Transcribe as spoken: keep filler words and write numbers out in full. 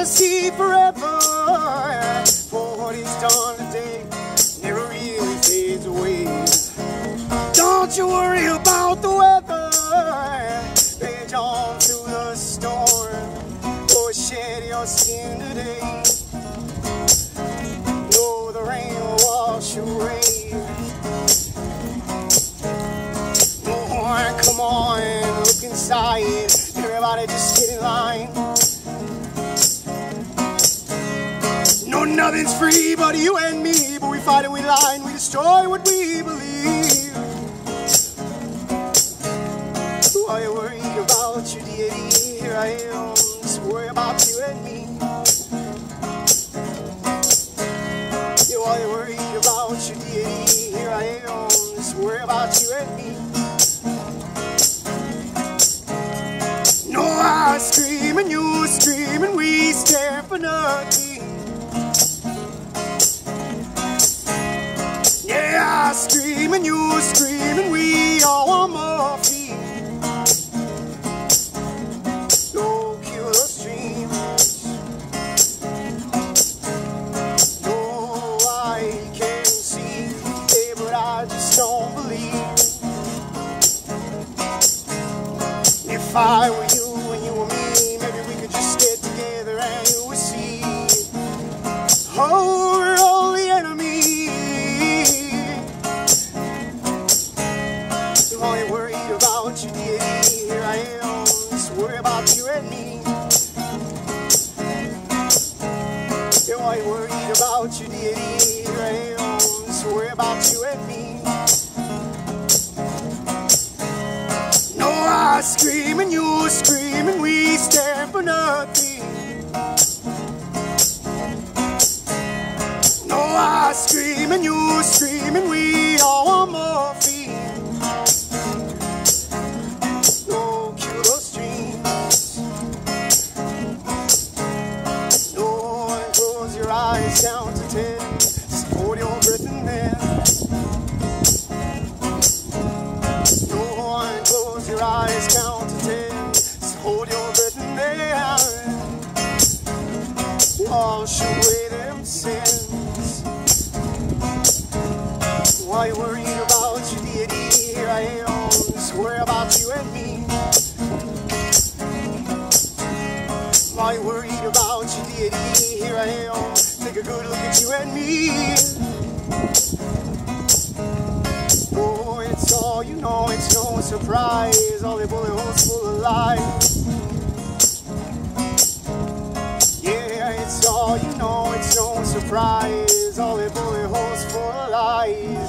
see forever. For what he's done today never really fades away. Don't you worry about the weather, rage on through the storm, or shed your skin today. No, the rain will wash away. No, come on, look inside. Everybody just get in line. No, nothing's free but you and me, but we fight and we lie and we destroy what we believe. Who are you worried about your deity? Here I am, just worry about you and me. You are you worried about your deity? Here I am, just worry about you and me. No, I scream and you scream and we stare for nothing. Yeah, I scream and you scream and we all want more feet. Don't kill those dreams. No, I can't see, hey, but I just don't believe. If I were you and you were me, maybe we could just get together and you would see. Oh, we're all the enemy. Are you worried about your deity? Here I am, just worry about you and me. Yeah, are you worried about your deity? Here I am, just worry about you and me. No, I scream and you scream and we stand for nothing. No, I scream and you scream and we all want more feet. Eyes down to ten, just hold your breath in there. No one, close your eyes, count to ten, just hold your breath in there. Wash away them sins. Why you worried about your deity? Here I am, just worry about you and me. Why you worried about your deity? Here I am, take a good look at you and me. Oh, it's all you know, it's no surprise. All the bullet holes full of lies. Yeah, it's all you know, it's no surprise. All the bullet holes full of lies.